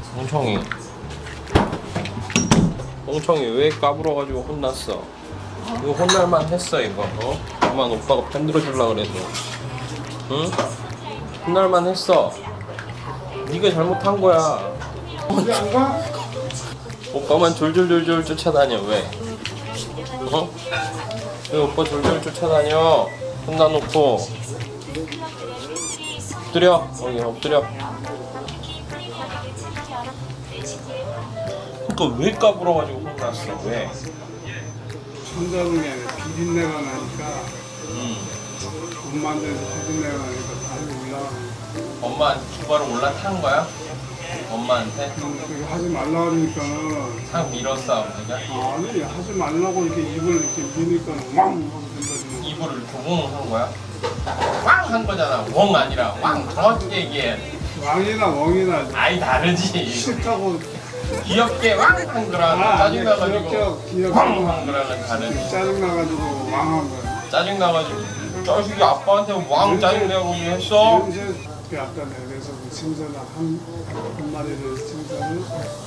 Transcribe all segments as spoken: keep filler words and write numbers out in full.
홍청이 홍청이 왜 까불어가지고 혼났어? 이거 혼날만 했어 이거. 어? 그만 오빠가 편들어 주려고 그래도. 응? 혼날만 했어. 네가 잘못한 거야. 어디 안 가? 오빠만 졸졸졸졸 쫓아다녀. 왜? 어? 왜 오빠 졸졸 쫓아다녀? 혼나놓고. 엎드려. 여기 엎드려. 그러니까 왜 까불어가지고 혼났어? 왜? 손잡은 게 아니라 비린내가 나니까 음. 엄마한테 비린내가 나니까 발이 올라가는 엄마 주바로 올라탄 거야? 엄마한테? 그렇게 하지 말라 그러니까는 상 밀었어 아버지가? 아니 하지 말라고 이렇게 입을 이렇게 미니까는 왕 하고 된다지. 입을 두봉 한 거야? 왕 한 거잖아. 웡 아니라 왕. 정확히 얘기해. 왕이나 웡이나 아이 다르지. 싫다고. 귀엽게 왕 한 거랑 아, 짜증나가지고 귀엽게, 귀엽게 왕 한 거랑은 다르지. 짜증나가지고 왕한 거야. 짜증나가지고 자식이 아빠한테 왕 짜증내고 했어? 이제 그 아까 내가 그래서 그 생선을 한, 한 마리를 생선을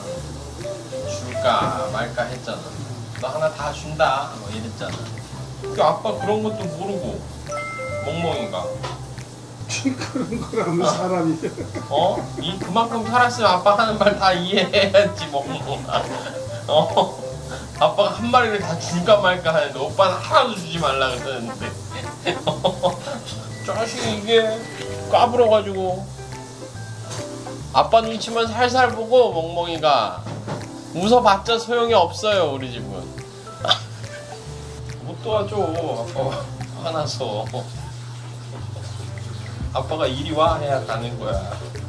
줄까 말까 했잖아. 너 하나 다 준다 뭐 이랬잖아. 그 아빠 그런 것도 모르고 멍멍이가 그런 거라면 사람이 어? 이 그만큼 살았으면 아빠 하는 말 다 이해해야지 멍멍아. 어? 아빠가 한 마리를 다 줄까 말까 하는데 오빠는 하나도 주지 말라 그랬는데 자식이 이게 까불어가지고 아빠 눈치만 살살 보고 멍멍이가 웃어봤자 소용이 없어요 우리 집은. 못 도와줘 아빠가 화나서. 아빠가 이리 와 해야 가는 거야.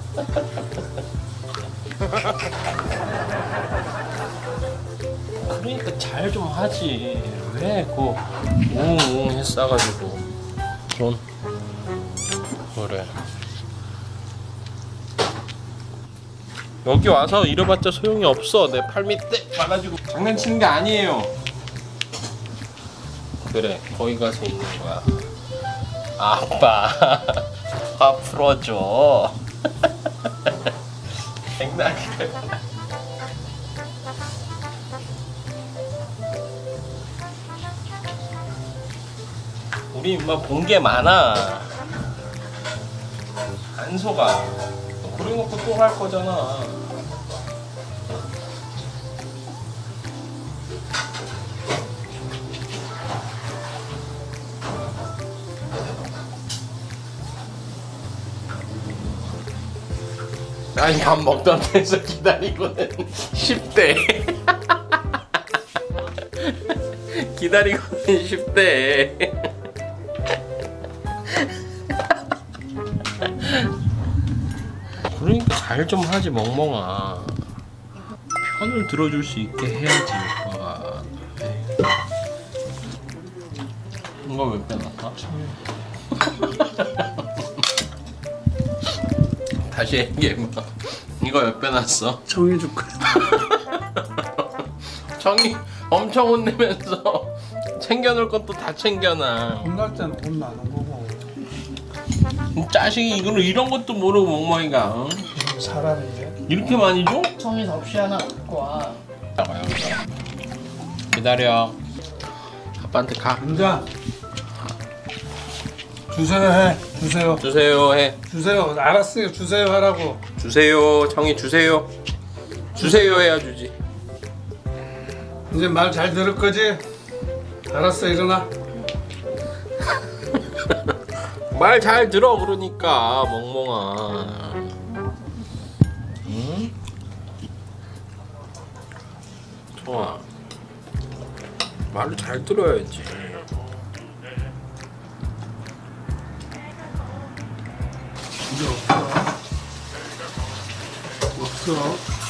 그러니까 잘 좀 하지. 왜 그 웅웅 했어가지고 손 그래. 여기 와서 이래봤자 소용이 없어. 내 팔 밑에 와가지고 장난치는 게 아니에요. 그래 거기 가서 있는 거야. 아빠 화 풀어줘. 장난해. 우리 임마 본 게 많아. 안 속아. 그래놓고 또 할 거잖아. 아니 밥 먹던 데서 기다리고는 십 대 기다리고는 십 대 그러니까 잘 좀 하지 멍멍아. 편을 들어줄 수 있게 해야지 오빠가. 이거 왜 빼놨어? 다시 얘기해봐. 이거 왜 빼놨어? 정해 줄 거야. 정이 엄청 혼내면서 챙겨놓을 것도 다 챙겨놔. 혼날 때는 혼나는 거고. 자식이 이걸 이런 것도 모르고 멍멍이가 어? 사람인데. 이렇게 많이 줘? 청이 접시 하나 갖고 와. 기다려. 아빠한테 가. 인자. 주세요 해. 주세요. 주세요 해. 주세요. 알았어요. 주세요 하라고. 주세요. 청이 주세요. 주세요 해야 주지. 이제 말 잘 들을 거지? 알았어 일어나. 말 잘 들어 그러니까 멍멍아. 응? 좋아. 말을 잘 들어야지. 이제 없어. 없어.